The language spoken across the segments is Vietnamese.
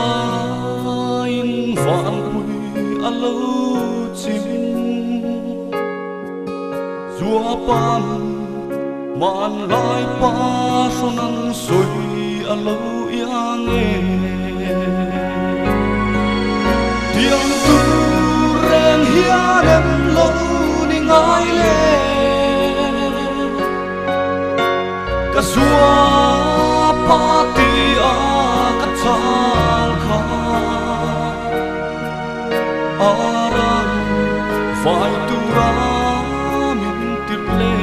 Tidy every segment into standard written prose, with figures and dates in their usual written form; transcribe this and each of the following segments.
in vạn quỳ a lâu chim dùa pan màn lai pa son nang soi a lâu yang nghe tiếng tu ren hia đêm lâu đi ngài lệ cả xua pa ti a cả chal kha aran phải tu ra min tir le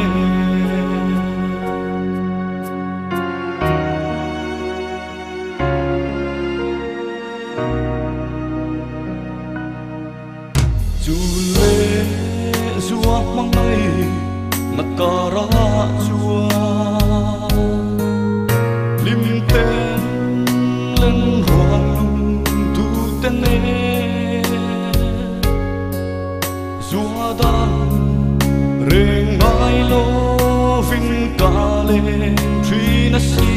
chu le zua mang ai nakara chua lim ten lên ruang lung tu ten ne zua da reng ai lo vinh ca le truy na si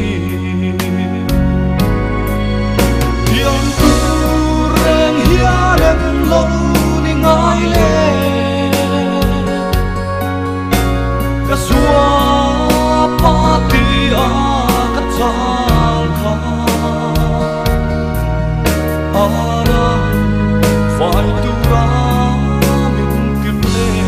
hiền tu reng hia lên lo ni ngai le cả xua pa ti a cả chal kha ara phải tu ra min kim le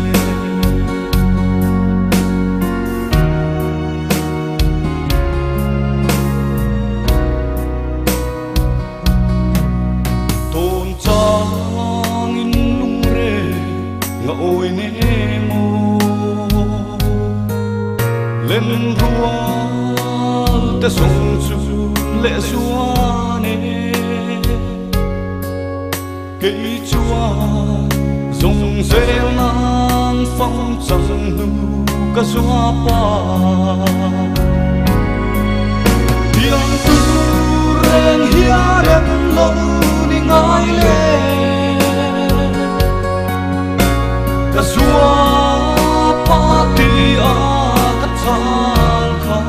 tôn trang in lung re nga oi ne lên ruộng te sông chu lệ xua nè cây chua dùng rêu nan phong trần nu ca xua pa tiếng tu ren hia đêm lâu đi ngài lệ ca xua pa ti a chal kha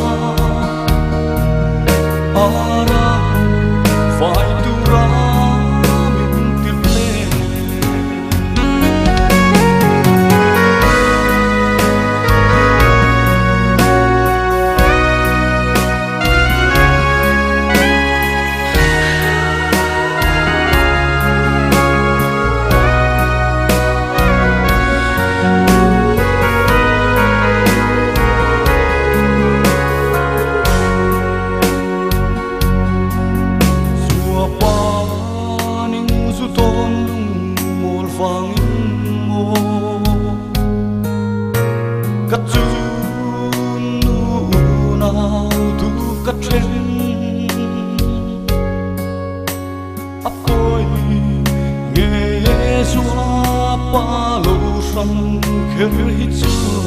ara phải tu ra min tir le cắt chu nu nào tu cắt trên ấp coi nghe xua pa lâu sân khơi hít chu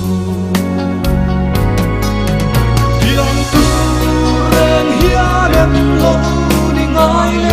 tiếng tu ren hia đêm lâu đi ngài